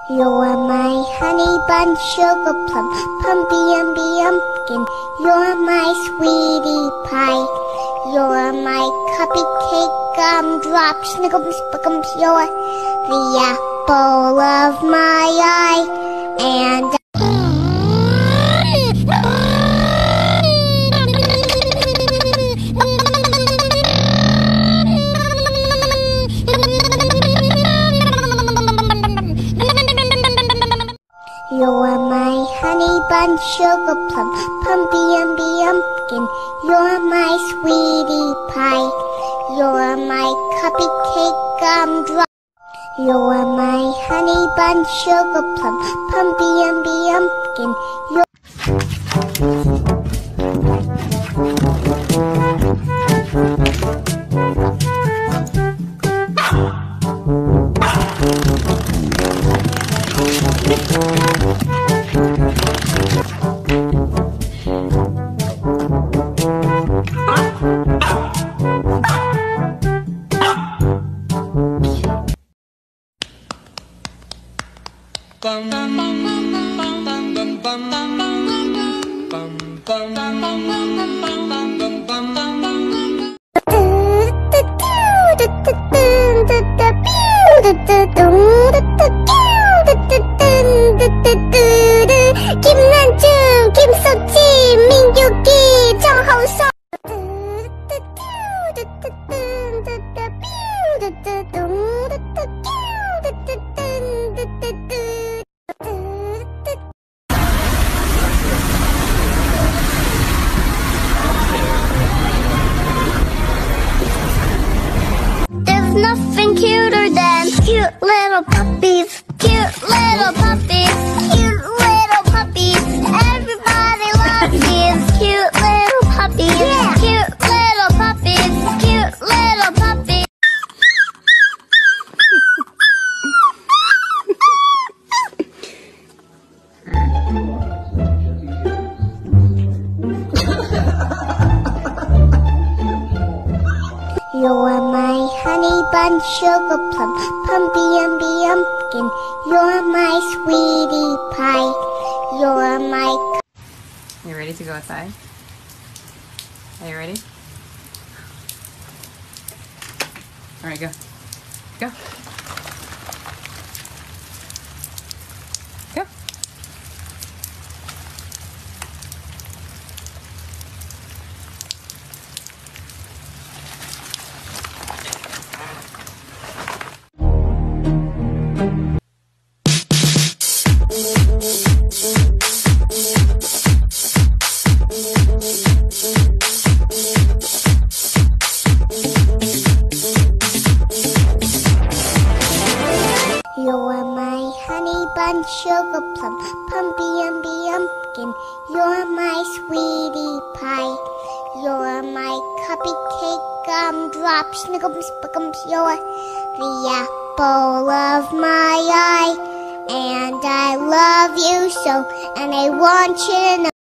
You're my honey bun, sugar plum, pumpy umby umpkin. You're my sweetie pie. You're my cupcake, gumdrop, snickums, spickums. You're the apple of my eye, and you're my honey bun, sugar plum, pumpy umby umpkin. You're my sweetie pie. You're my cupcake, gumdrop. You're my honey bun, sugar plum, pumpy umby umpkin. 김난중, 김석지, 민규기, 정홍석. There's nothing cuter than cute little puppies. Cute little puppies. Cute little puppies. Everybody loves these cute little puppies. Yeah. Cute little puppies. Cute little puppies. You're my honey bun, sugar plum, pumpy umby umpkin. You're my sweetie pie. You're my... You ready to go outside? Are you ready? Alright, go. Go. Go. You're my honey bun, sugar plum, pumpy umby umpkin. You're my sweetie pie. You're my cupcake, gumdrop, snickums, spickums. You're the apple of my eye, and I love you so, and I want you to know.